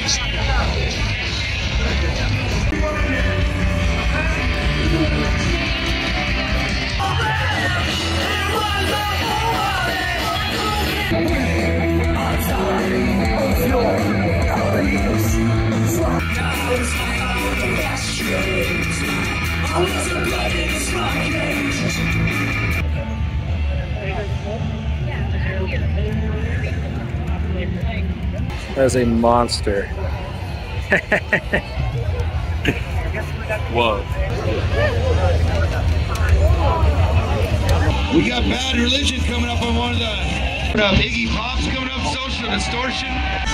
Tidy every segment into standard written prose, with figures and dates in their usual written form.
That's a monster. Whoa. We got Bad Religion coming up on one of the Iggy Pop's coming up, Social Distortion.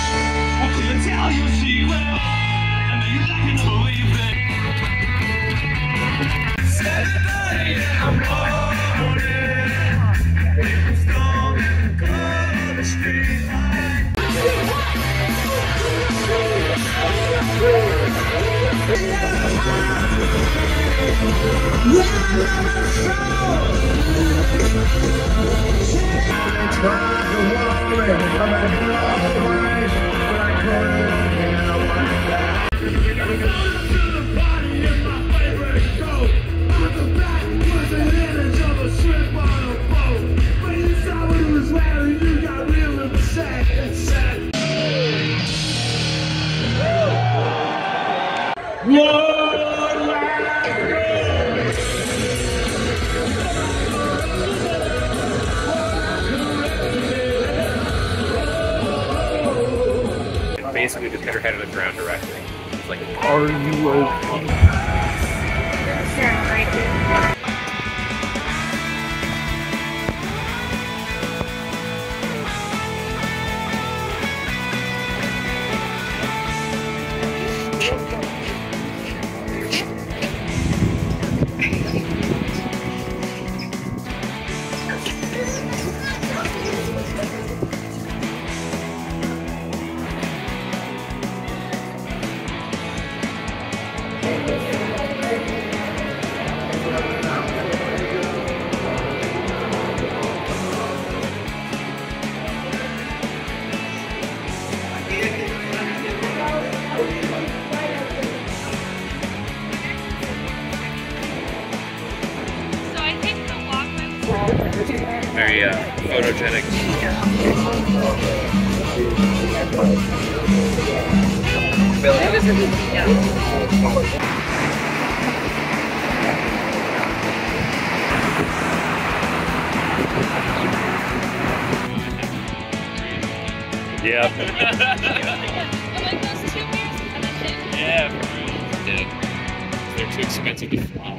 Basically just hit her head on the ground directly. It's like, are you okay? Very photogenic. Yeah. Yeah, they're too expensive to fly.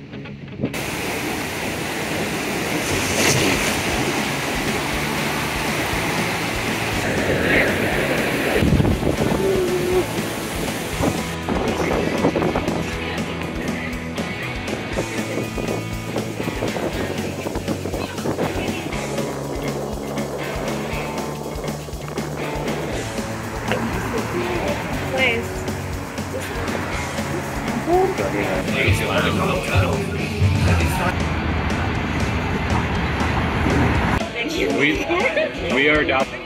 We are adopting.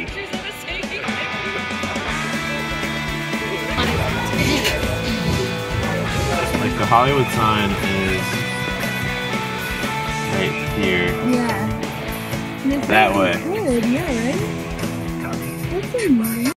Like the Hollywood sign is right here. Yeah. That way. Good, yeah, right?